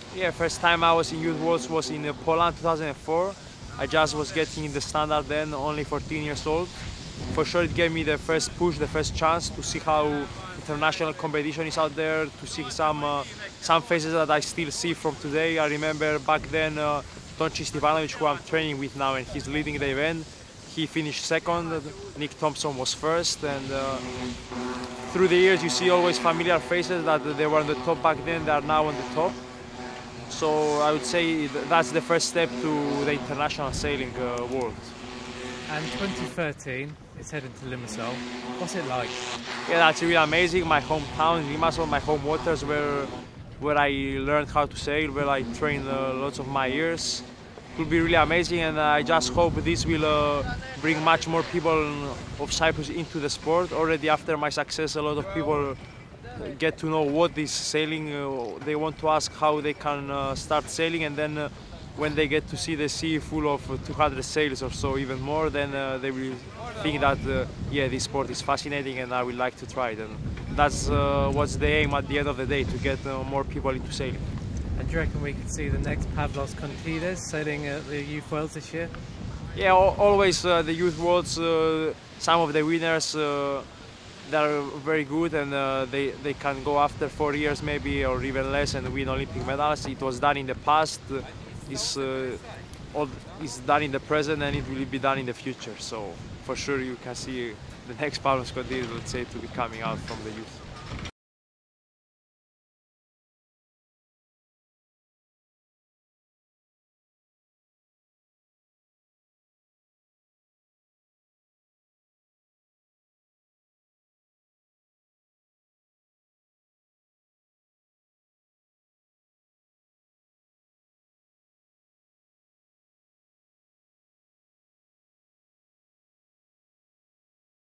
Yeah, first time I was in Youth Worlds was in Poland 2004. I just was getting in the standard then, only 14 years old. For sure it gave me the first push, the first chance to see how international competition is out there, to see some faces that I still see from today. I remember back then Tonci Stevanovic, who I'm training with now, and he's leading the event. He finished second, Nick Thompson was first, and through the years you see always familiar faces that they were on the top back then, they are now on the top. So I would say that's the first step to the international sailing world. And 2013, it's heading to Limassol. What's it like? Yeah, that's really amazing. My hometown, Limassol, my home waters, where I learned how to sail, where I trained lots of my years. It will be really amazing, and I just hope this will bring much more people of Cyprus into the sport. Already after my success, a lot of people get to know what is sailing. They want to ask how they can start sailing, and then when they get to see the sea full of 200 sails or so, even more, then they will think that yeah, this sport is fascinating and I would like to try it. And that's what's the aim at the end of the day, to get more people into sailing. And do you reckon we could see the next Pavlos Kontides sailing at the Youth Worlds this year? Yeah, always the Youth Worlds, some of the winners they're very good, and they can go after 4 years maybe or even less and win Olympic medals. It was done in the past, it's done in the present, and it will be done in the future. So for sure you can see the next Pavlos Kontides, let's say, to be coming out from the youth.